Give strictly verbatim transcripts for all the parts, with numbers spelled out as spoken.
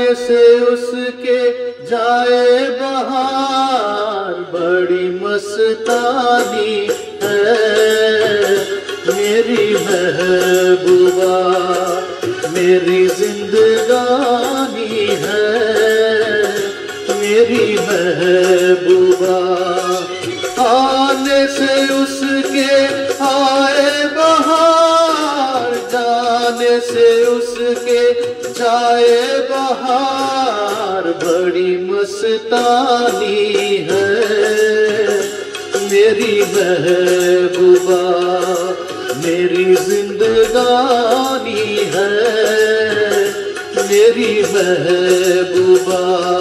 आने से उसके जाए बहार, बड़ी मस्तानी है मेरी महबूबा, मेरी जिंदगानी है मेरी महबूबा। आने से उसके आए बहार, जाने से उसके जाए बहार, बड़ी मस्तानी है मेरी महबूबा, मेरी जिंदगानी है मेरी महबूबा।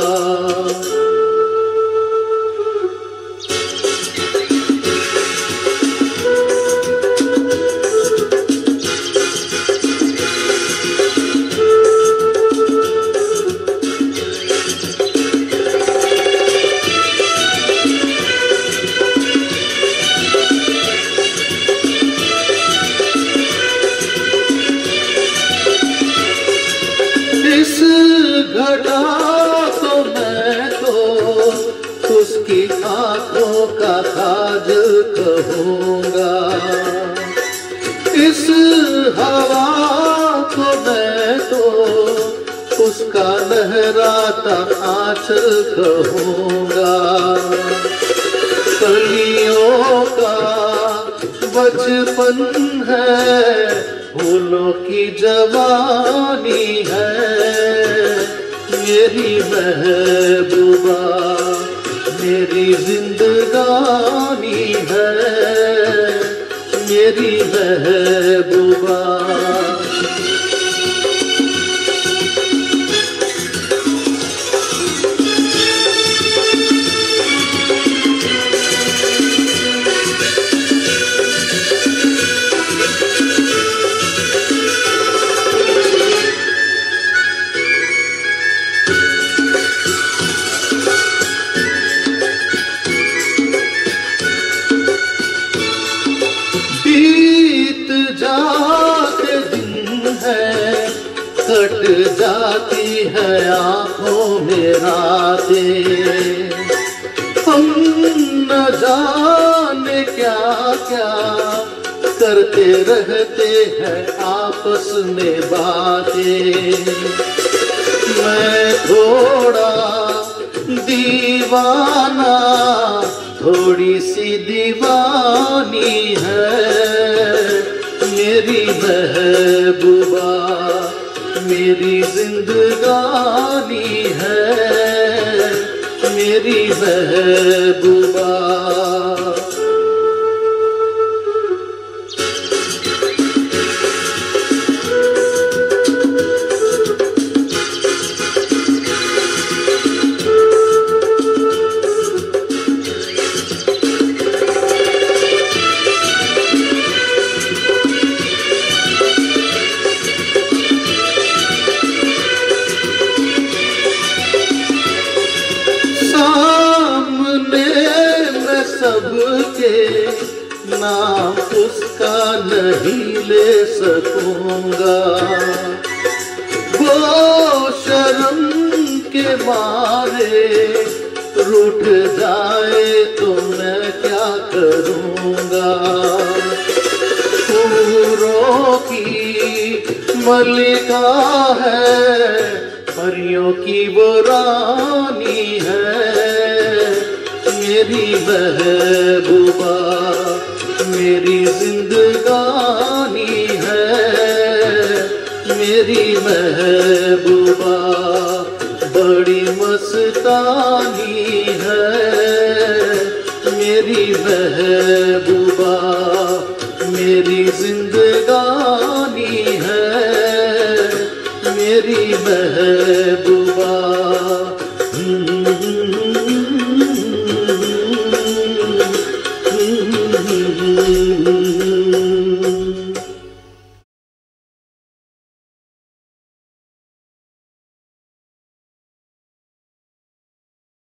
घटा तो मैं तो उसकी आंखों का ताज कहूँगा, इस हवा को मैं तो उसका लहराता आंचल कहूँगा। कलियों का बचपन है, फूलों की जवानी है मेरी महबूबा, मेरी जिंदगानी है मेरी महबूबा। कट जाती है आँखों में रातें, हम न जाने क्या क्या करते रहते हैं आपस में बातें। मैं थोड़ा दीवाना, थोड़ी सी दीवानी है मेरी महबूबा, मेरी जिंदगानी है मेरी महबूबा। सबके नाम उसका नहीं ले सकूंगा, वो शर्म के मारे रूठ जाए तो मैं क्या करूंगा। फूलों की मलिका है, परियों की वो रानी है मेरी महबूबा, मेरी जिंदगानी है मेरी महबूबा। बड़ी मस्तानी है मेरी महबूबा, मेरी जिंदगानी है मेरी महबूबा।